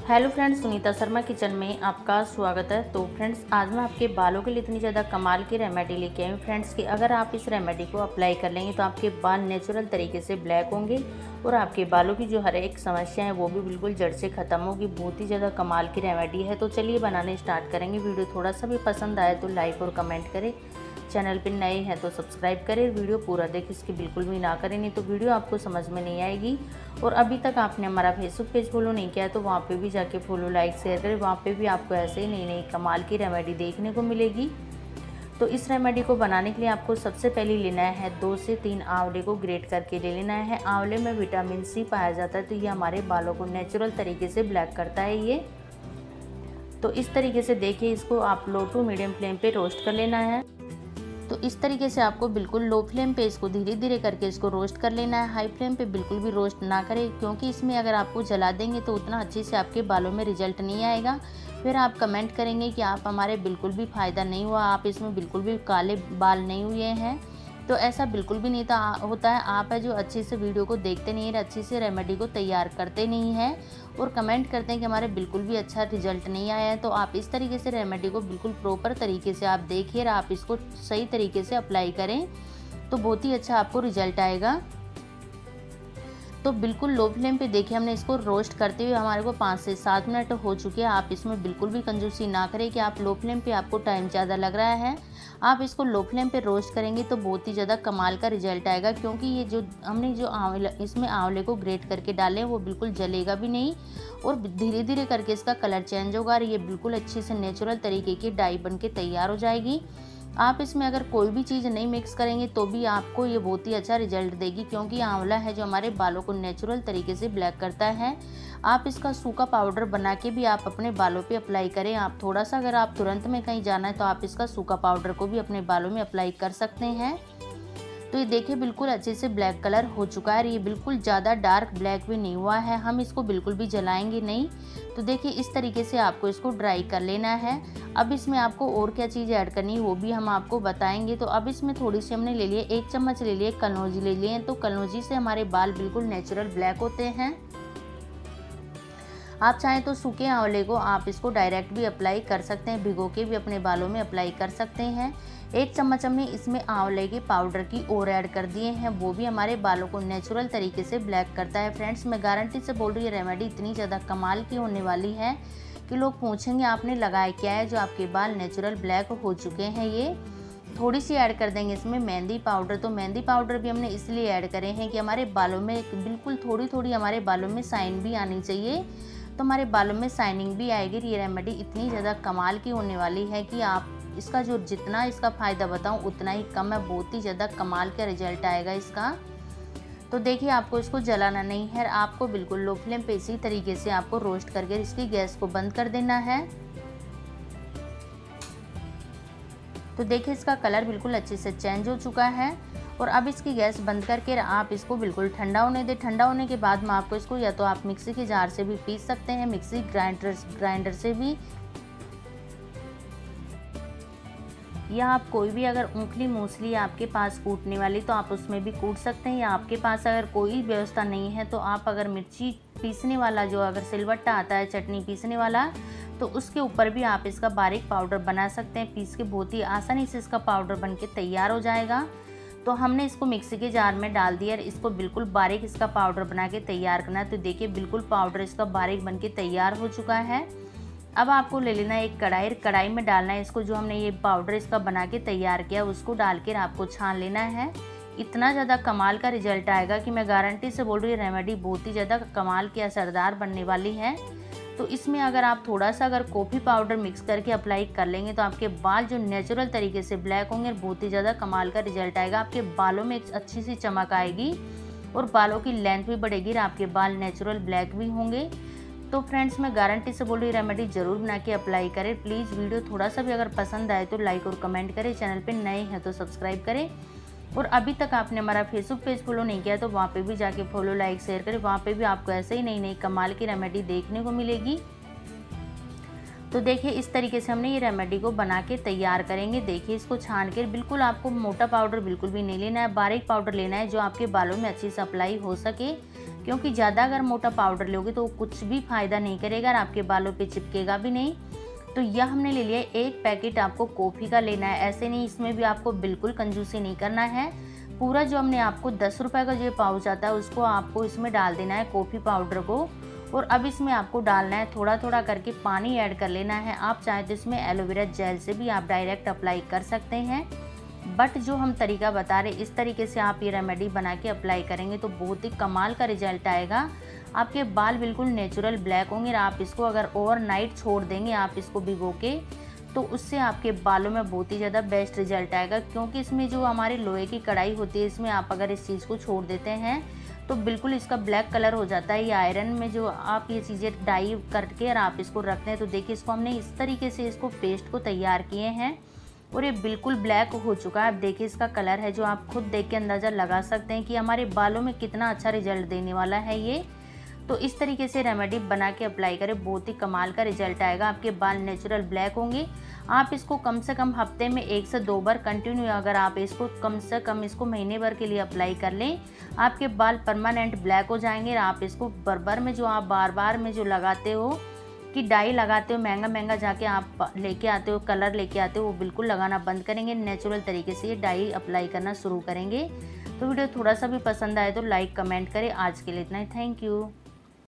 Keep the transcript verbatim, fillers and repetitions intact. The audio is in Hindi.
Hello friends, Sunita Sharma kitchen में आपका स्वागत है। तो फ्रेंड्स, आज मैं आपके बालों के लिए इतनी ज़्यादा कमाल की रेमेडी लेके आई हूँ फ्रेंड्स कि अगर आप इस रेमेडी को अप्लाई कर लेंगे तो आपके बाल नेचुरल तरीके से ब्लैक होंगे और आपके बालों की जो हर एक समस्या है वो भी बिल्कुल जड़ से ख़त्म होगी। बहुत ही ज़्यादा कमाल की रेमेडी है। तो चलिए बनाने स्टार्ट करेंगे। वीडियो थोड़ा सा भी पसंद आए तो लाइक और कमेंट करें। चैनल पर नए हैं तो सब्सक्राइब करें। वीडियो पूरा देखें, इसकी बिल्कुल भी ना करें, नहीं तो वीडियो आपको समझ में नहीं आएगी। और अभी तक आपने हमारा फेसबुक पेज फॉलो नहीं किया तो वहाँ पे भी जाके फॉलो लाइक शेयर करें। वहाँ पे भी आपको ऐसे ही नई नई कमाल की रेमेडी देखने को मिलेगी। तो इस रेमेडी को बनाने के लिए आपको सबसे पहले लेना है दो से तीन आंवले को ग्रेट करके ले लेना है। आंवले में विटामिन सी पाया जाता है, तो ये हमारे बालों को नेचुरल तरीके से ब्लैक करता है ये। तो इस तरीके से देखिए, इसको आप लो टू मीडियम फ्लेम पे रोस्ट कर लेना है। तो इस तरीके से आपको बिल्कुल लो फ्लेम पे इसको धीरे धीरे करके इसको रोस्ट कर लेना है। हाई फ्लेम पे बिल्कुल भी रोस्ट ना करें, क्योंकि इसमें अगर आपको जला देंगे तो उतना अच्छे से आपके बालों में रिजल्ट नहीं आएगा। फिर आप कमेंट करेंगे कि आप हमारे बिल्कुल भी फ़ायदा नहीं हुआ, आप इसमें बिल्कुल भी काले बाल नहीं हुए हैं। तो ऐसा बिल्कुल भी नहीं था होता है। आप है जो अच्छे से वीडियो को देखते नहीं है, अच्छे से रेमेडी को तैयार करते नहीं हैं और कमेंट करते हैं कि हमारे बिल्कुल भी अच्छा रिजल्ट नहीं आया है। तो आप इस तरीके से रेमेडी को बिल्कुल प्रॉपर तरीके से आप देखिए और आप इसको सही तरीके से अप्लाई करें तो बहुत ही अच्छा आपको रिजल्ट आएगा। तो बिल्कुल लो फ्लेम पे देखिए, हमने इसको रोस्ट करते हुए हमारे को पाँच से सात मिनट हो चुके हैं। आप इसमें बिल्कुल भी कंजूसी ना करें कि आप लो फ्लेम पे आपको टाइम ज़्यादा लग रहा है। आप इसको लो फ्लेम पे रोस्ट करेंगे तो बहुत ही ज़्यादा कमाल का रिजल्ट आएगा, क्योंकि ये जो हमने जो आंवला इसमें आंवले को ग्रेट करके डाले वो बिल्कुल जलेगा भी नहीं और धीरे धीरे करके इसका कलर चेंज होगा और ये बिल्कुल अच्छे से नेचुरल तरीके की डाई बन के तैयार हो जाएगी। आप इसमें अगर कोई भी चीज़ नहीं मिक्स करेंगे तो भी आपको ये बहुत ही अच्छा रिजल्ट देगी, क्योंकि आंवला है जो हमारे बालों को नेचुरल तरीके से ब्लैक करता है। आप इसका सूखा पाउडर बना के भी आप अपने बालों पे अप्लाई करें। आप थोड़ा सा अगर आप तुरंत में कहीं जाना है तो आप इसका सूखा पाउडर को भी अपने बालों में अप्लाई कर सकते हैं। तो ये देखिए बिल्कुल अच्छे से ब्लैक कलर हो चुका है। ये बिल्कुल ज़्यादा डार्क ब्लैक भी नहीं हुआ है। हम इसको बिल्कुल भी जलाएंगे नहीं। तो देखिए इस तरीके से आपको इसको ड्राई कर लेना है। अब इसमें आपको और क्या चीज़ ऐड करनी है वो भी हम आपको बताएंगे। तो अब इसमें थोड़ी सी हमने ले लिए, एक चम्मच ले लिए कलौंजी ले लिए। तो कलौंजी से हमारे बाल बिल्कुल नेचुरल ब्लैक होते हैं। आप चाहें तो सूखे आंवले को आप इसको डायरेक्ट भी अप्लाई कर सकते हैं, भिगो के भी अपने बालों में अप्लाई कर सकते हैं। एक चम्मच हमने इसमें आंवले के पाउडर की और ऐड कर दिए हैं, वो भी हमारे बालों को नेचुरल तरीके से ब्लैक करता है। फ्रेंड्स, मैं गारंटी से बोल रही हूँ, रेमेडी इतनी ज़्यादा कमाल की होने वाली है कि लोग पूछेंगे आपने लगाया क्या है जो आपके बाल नेचुरल ब्लैक हो चुके हैं। ये थोड़ी सी ऐड कर देंगे इसमें मेहंदी पाउडर। तो मेहंदी पाउडर भी हमने इसलिए ऐड करे हैं कि हमारे बालों में बिल्कुल थोड़ी थोड़ी हमारे बालों में शाइन भी आनी चाहिए, तो हमारे बालों में शाइनिंग भी आएगी। ये रेमेडी इतनी ज़्यादा कमाल की होने वाली है कि आप इसका जो जितना इसका फ़ायदा बताऊं उतना ही कम है। बहुत ही ज़्यादा कमाल का रिजल्ट आएगा इसका। तो देखिए, आपको इसको जलाना नहीं है, आपको बिल्कुल लो फ्लेम पे इसी तरीके से आपको रोस्ट करके इसकी गैस को बंद कर देना है। तो देखिए इसका कलर बिल्कुल अच्छे से चेंज हो चुका है और अब इसकी गैस बंद करके आप इसको बिल्कुल ठंडा होने दें। ठंडा होने के बाद में आपको इसको या तो आप मिक्सी के जार से भी पीस सकते हैं, मिक्सी ग्राइंडर ग्राइंडर से भी, या आप कोई भी अगर ऊखली मूसली आपके पास कूटने वाली तो आप उसमें भी कूट सकते हैं। या आपके पास अगर कोई व्यवस्था नहीं है तो आप अगर मिर्ची पीसने वाला जो अगर सिलबट्टा आता है चटनी पीसने वाला, तो उसके ऊपर भी आप इसका बारीक पाउडर बना सकते हैं। पीस के बहुत ही आसानी से इसका पाउडर बन के तैयार हो जाएगा। तो हमने इसको मिक्सी के जार में डाल दिया और इसको बिल्कुल बारीक इसका पाउडर बना के तैयार करना है। तो देखिए बिल्कुल पाउडर इसका बारीक बन के तैयार हो चुका है। अब आपको ले लेना है एक कढ़ाई, कढ़ाई में डालना है इसको, जो हमने ये पाउडर इसका बना के तैयार किया उसको डाल कर आपको छान लेना है। इतना ज़्यादा कमाल का रिजल्ट आएगा कि मैं गारंटी से बोल रही हूँ, रेमेडी बहुत ही ज़्यादा कमाल की असरदार बनने वाली है। तो इसमें अगर आप थोड़ा सा अगर कॉफ़ी पाउडर मिक्स करके अप्लाई कर लेंगे तो आपके बाल जो नेचुरल तरीके से ब्लैक होंगे, बहुत ही ज़्यादा कमाल का रिजल्ट आएगा। आपके बालों में एक अच्छी सी चमक आएगी और बालों की लेंथ भी बढ़ेगी और आपके बाल नेचुरल ब्लैक भी होंगे। तो फ्रेंड्स, मैं गारंटी से बोल रही हूँ, रेमेडी ज़रूर बना के अप्लाई करें। प्लीज़ वीडियो थोड़ा सा भी अगर पसंद आए तो लाइक और कमेंट करें। चैनल पे नए हैं तो सब्सक्राइब करें और अभी तक आपने हमारा फेसबुक पेज फॉलो नहीं किया तो वहाँ पे भी जाके फॉलो लाइक शेयर करें। वहाँ पे भी आपको ऐसे ही नई नई कमाल की रेमेडी देखने को मिलेगी। तो देखिए इस तरीके से हमने ये रेमेडी को बना के तैयार करेंगे। देखिए इसको छान के बिल्कुल आपको मोटा पाउडर बिल्कुल भी नहीं लेना है, बारीक पाउडर लेना है जो आपके बालों में अच्छी से अप्लाई हो सके। क्योंकि ज़्यादा अगर मोटा पाउडर लोगे तो कुछ भी फ़ायदा नहीं करेगा और आपके बालों पे चिपकेगा भी नहीं। तो यह हमने ले लिया एक पैकेट आपको कॉफ़ी का लेना है। ऐसे नहीं, इसमें भी आपको बिल्कुल कंजूसी नहीं करना है। पूरा जो हमने आपको दस रुपये का जो पाउच आता है उसको आपको इसमें डाल देना है कॉफ़ी पाउडर को। और अब इसमें आपको डालना है थोड़ा थोड़ा करके पानी ऐड कर लेना है। आप चाहे तो इसमें एलोवेरा जेल से भी आप डायरेक्ट अप्लाई कर सकते हैं, बट जो हम तरीका बता रहे इस तरीके से आप ये रेमेडी बना के अप्लाई करेंगे तो बहुत ही कमाल का रिजल्ट आएगा। आपके बाल बिल्कुल नेचुरल ब्लैक होंगे। और आप इसको अगर ओवरनाइट छोड़ देंगे आप इसको भिगो के, तो उससे आपके बालों में बहुत ही ज़्यादा बेस्ट रिजल्ट आएगा। क्योंकि इसमें जो हमारी लोहे की कढ़ाई होती है, इसमें आप अगर इस चीज़ को छोड़ देते हैं तो बिल्कुल इसका ब्लैक कलर हो जाता है। ये आयरन में जो आप ये चीज़ें डाई करके और आप इसको रखते हैं तो देखिए इसको हमने इस तरीके से इसको पेस्ट को तैयार किए हैं और ये बिल्कुल ब्लैक हो चुका है। अब देखिए इसका कलर है जो आप खुद देख के अंदाज़ा लगा सकते हैं कि हमारे बालों में कितना अच्छा रिजल्ट देने वाला है ये। तो इस तरीके से रेमेडी बना के अप्लाई करें, बहुत ही कमाल का रिजल्ट आएगा। आपके बाल नेचुरल ब्लैक होंगे। आप इसको कम से कम हफ्ते में एक से दो बार कंटिन्यू अगर आप इसको कम से कम इसको महीने भर के लिए अप्लाई कर लें, आपके बाल परमानेंट ब्लैक हो जाएंगे। और आप इसको बार में जो आप बार बार में जो लगाते हो कि डाई लगाते हो, महंगा महंगा जाके आप लेके आते हो, कलर लेके आते हो, वो बिल्कुल लगाना बंद करेंगे। नेचुरल तरीके से ये डाई अप्लाई करना शुरू करेंगे। तो वीडियो थोड़ा सा भी पसंद आए तो लाइक कमेंट करें। आज के लिए इतना ही, थैंक यू।